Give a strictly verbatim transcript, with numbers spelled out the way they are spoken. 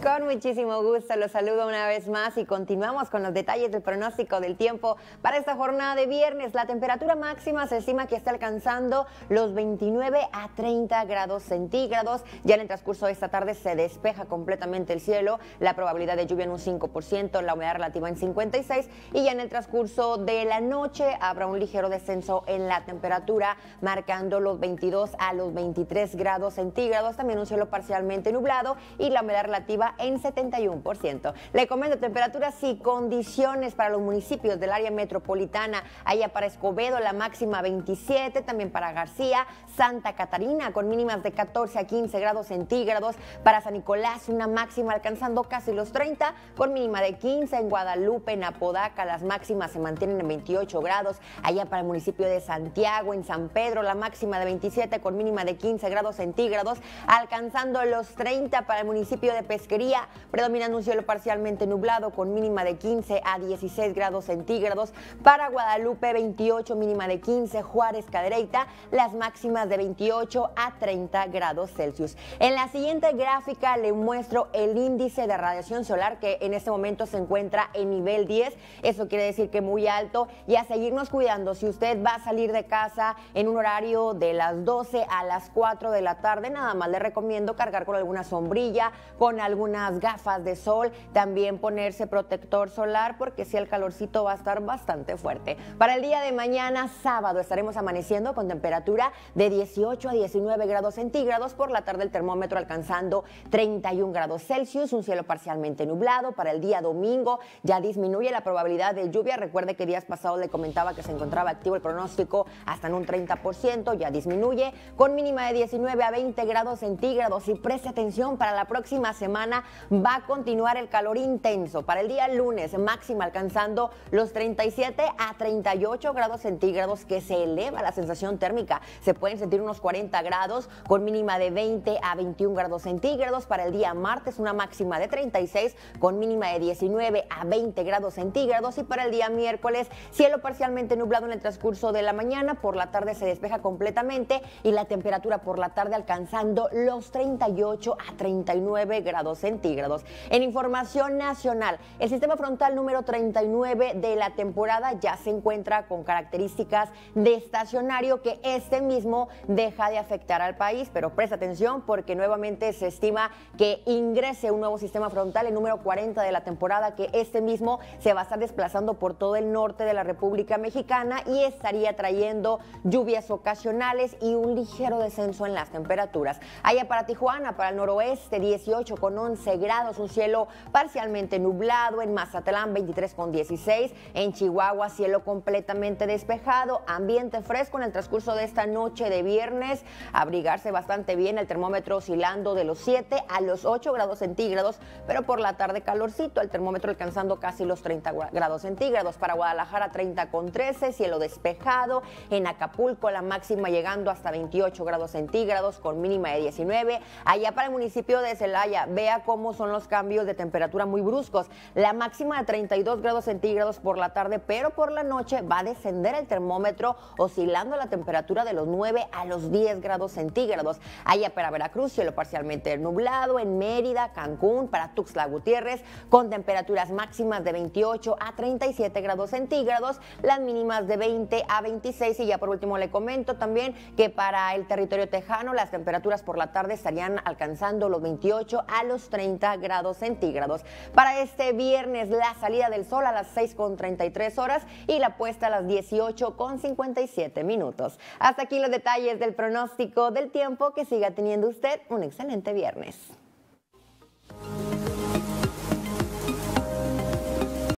Con muchísimo gusto, los saludo una vez más y continuamos con los detalles del pronóstico del tiempo para esta jornada de viernes. La temperatura máxima se estima que está alcanzando los veintinueve a treinta grados centígrados. Ya en el transcurso de esta tarde se despeja completamente el cielo, la probabilidad de lluvia en un cinco por ciento, la humedad relativa en cincuenta y seis por ciento y ya en el transcurso de la noche habrá un ligero descenso en la temperatura, marcando los veintidós a los veintitrés grados centígrados. También un cielo parcialmente nublado y la humedad relativa en setenta y uno por ciento. Le comento temperaturas y condiciones para los municipios del área metropolitana. Allá para Escobedo la máxima veintisiete, también para García, Santa Catarina con mínimas de catorce a quince grados centígrados. Para San Nicolás una máxima alcanzando casi los treinta con mínima de quince. En Guadalupe, en Apodaca las máximas se mantienen en veintiocho grados. Allá para el municipio de Santiago, en San Pedro la máxima de veintisiete con mínima de quince grados centígrados, alcanzando los treinta para el municipio de Pesquería, predominando un cielo parcialmente nublado con mínima de quince a dieciséis grados centígrados. Para Guadalupe veintiocho, mínima de quince. Juárez, Cadereyta, las máximas de veintiocho a treinta grados Celsius. En la siguiente gráfica le muestro el índice de radiación solar que en este momento se encuentra en nivel diez. Eso quiere decir que muy alto, y a seguirnos cuidando. Si usted va a salir de casa en un horario de las doce a las cuatro de la tarde, nada más le recomiendo cargar con alguna sombrilla, con algunas gafas de sol, también ponerse protector solar porque si el calorcito va a estar bastante fuerte. Para el día de mañana, sábado, estaremos amaneciendo con temperatura de dieciocho a diecinueve grados centígrados. Por la tarde el termómetro alcanzando treinta y un grados Celsius, un cielo parcialmente nublado. Para el día domingo ya disminuye la probabilidad de lluvia. Recuerde que días pasados le comentaba que se encontraba activo el pronóstico hasta en un treinta por ciento, ya disminuye con mínima de diecinueve a veinte grados centígrados. Y preste atención, para la próxima semana va a continuar el calor intenso. Para el día lunes, máxima alcanzando los treinta y siete a treinta y ocho grados centígrados, que se eleva la sensación térmica. Se pueden sentir unos cuarenta grados con mínima de veinte a veintiún grados centígrados. Para el día martes, una máxima de treinta y seis con mínima de diecinueve a veinte grados centígrados. Y para el día miércoles, cielo parcialmente nublado en el transcurso de la mañana. Por la tarde se despeja completamente y la temperatura por la tarde alcanzando los treinta y ocho a treinta y nueve grados centígrados. En información nacional, el sistema frontal número treinta y nueve de la temporada ya se encuentra con características de estacionario, que este mismo deja de afectar al país, pero presta atención porque nuevamente se estima que ingrese un nuevo sistema frontal, el número cuarenta de la temporada, que este mismo se va a estar desplazando por todo el norte de la República Mexicana y estaría trayendo lluvias ocasionales y un ligero descenso en las temperaturas. Allá para Tijuana, para el noroeste, dieciocho con once grados, un cielo parcialmente nublado. En Mazatlán veintitrés con dieciséis, en Chihuahua cielo completamente despejado, ambiente fresco en el transcurso de esta noche de viernes, abrigarse bastante bien, el termómetro oscilando de los siete a los ocho grados centígrados, pero por la tarde calorcito, el termómetro alcanzando casi los treinta grados centígrados. Para Guadalajara treinta con trece, cielo despejado. En Acapulco la máxima llegando hasta veintiocho grados centígrados con mínima de diecinueve. Allá para el municipio de Celaya, vea cómo son los cambios de temperatura muy bruscos. La máxima de treinta y dos grados centígrados por la tarde, pero por la noche va a descender el termómetro, oscilando la temperatura de los nueve a los diez grados centígrados. Allá para Veracruz, cielo parcialmente nublado. En Mérida, Cancún, para Tuxtla Gutiérrez, con temperaturas máximas de veintiocho a treinta y siete grados centígrados, las mínimas de veinte a veintiséis. Y ya por último le comento también que para el territorio tejano, las temperaturas por la tarde estarían alcanzando los veintiocho a los treinta grados centígrados. Para este viernes, la salida del sol a las seis con treinta y tres horas y la puesta a las dieciocho con cincuenta y siete minutos. Hasta aquí los detalles del pronóstico del tiempo. Que siga teniendo usted un excelente viernes.